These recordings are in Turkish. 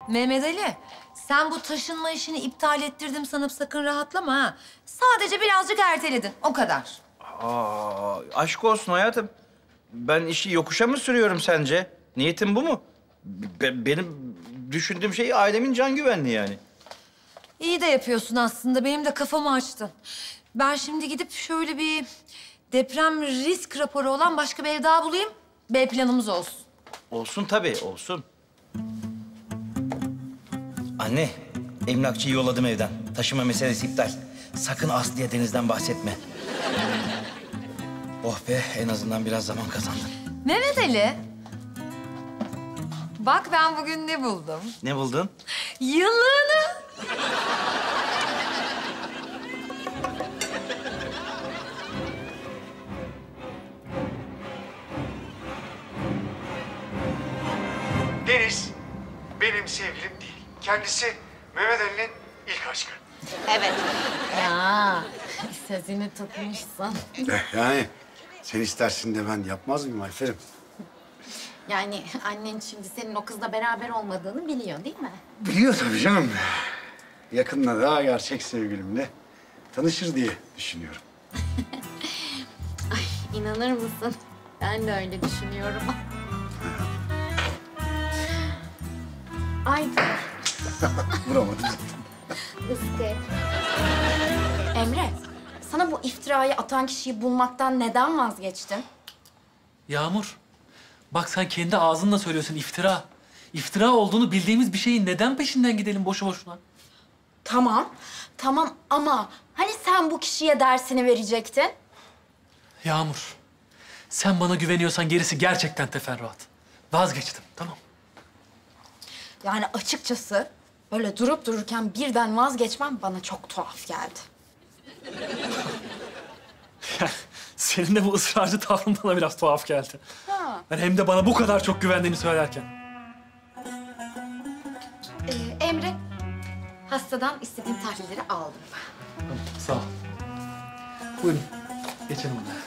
Mehmet Ali, sen bu taşınma işini iptal ettirdim sanıp sakın rahatlama ha. Sadece birazcık erteledin, o kadar. Aşk olsun hayatım. Ben işi yokuşa mı sürüyorum sence? Niyetim bu mu? Benim düşündüğüm şey ailemin can güvenliği yani. İyi de yapıyorsun aslında, benim de kafamı açtın. Ben şimdi gidip şöyle bir deprem risk raporu olan başka bir ev daha bulayım. B planımız olsun. Olsun tabii, olsun. Anne, emlakçıyı yolladım evden. Taşıma meselesi iptal. Sakın Aslı'ya Deniz'den bahsetme. Oh be, en azından biraz zaman kazandım. Mehmet Ali, bak ben bugün ne buldum? Ne buldun? Yıllığını. Deniz benim sevgilim değil. Kendisi Mehmet Ali'nin ilk aşkı. Evet. Ya sözünü tutmuşsun. Yani sen istersin de ben yapmaz mıyım Ayfer'im? Yani annen şimdi senin o kızla beraber olmadığını biliyor değil mi? Biliyor tabii canım. Yakında daha gerçek sevgilimle tanışır diye düşünüyorum. Ay inanır mısın? Ben de öyle düşünüyorum. Ay Vuramadım. ıskı. Emre, sana bu iftirayı atan kişiyi bulmaktan neden vazgeçtin? Yağmur, bak sen kendi ağzınla söylüyorsun iftira. İftira olduğunu bildiğimiz bir şeyin neden peşinden gidelim boşu boşuna? Tamam ama hani sen bu kişiye dersini verecektin? Yağmur, sen bana güveniyorsan gerisi gerçekten teferruat. Vazgeçtim, tamam. Yani açıkçası böyle durup dururken birden vazgeçmem bana çok tuhaf geldi. Yani senin de bu ısrarcı tavrın bana biraz tuhaf geldi. Ha. Yani hem de bana bu kadar çok güvendiğini söylerken. Emre, hastadan istediğin tahlilleri aldım. Tamam, sağ ol. Buyurun, geçelim odaya.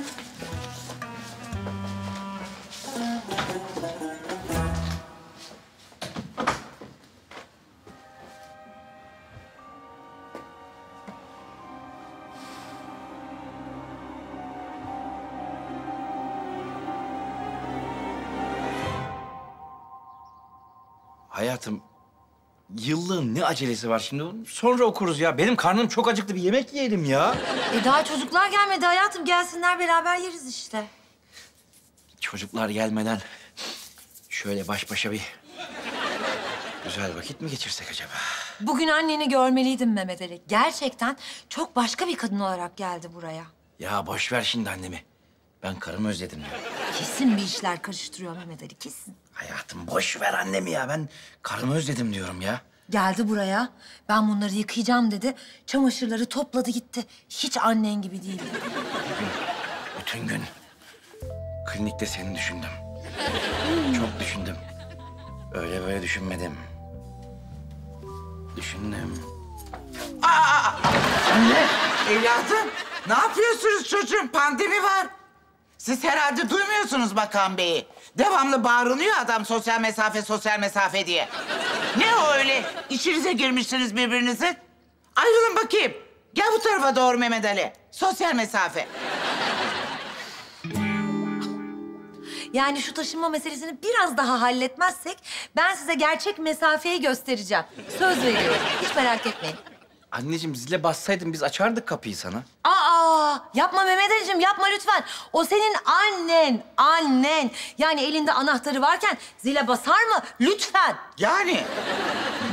Hayatım, yıllığın ne acelesi var şimdi? Sonra okuruz ya. Benim karnım çok acıktı. Bir yemek yiyelim ya. Daha çocuklar gelmedi hayatım. Gelsinler beraber yeriz işte. Çocuklar gelmeden şöyle baş başa bir güzel vakit mi geçirsek acaba? Bugün anneni görmeliydin Mehmet Ali. Gerçekten çok başka bir kadın olarak geldi buraya. Ya boş ver şimdi annemi. Ben karımı özledim diyorum. Kesin bir işler karıştırıyor Mehmet Ali, kesin. Hayatım boş ver annemi ya. Ben karımı özledim diyorum ya. Geldi buraya. Ben bunları yıkayacağım dedi. Çamaşırları topladı gitti. Hiç annen gibi değil. Bütün gün klinikte seni düşündüm. Çok düşündüm. Öyle böyle düşünmedim. Düşündüm. Evladım, ne yapıyorsunuz çocuğum? Pandemi var. Siz herhalde duymuyorsunuz Bakan Bey'i. Devamlı bağırılıyor adam sosyal mesafe diye. Ne o öyle? İçinize girmişsiniz birbirinizin. Ayrılın bakayım. Gel bu tarafa doğru Mehmet Ali. Sosyal mesafe. Yani şu taşınma meselesini biraz daha halletmezsek ben size gerçek mesafeyi göstereceğim. Söz veriyorum. Hiç merak etmeyin. Anneciğim zile bassaydın biz açardık kapıyı sana. Yapma Mehmet Ali'cim, yapma lütfen. O senin annen. Yani elinde anahtarı varken zile basar mı? Lütfen. Yani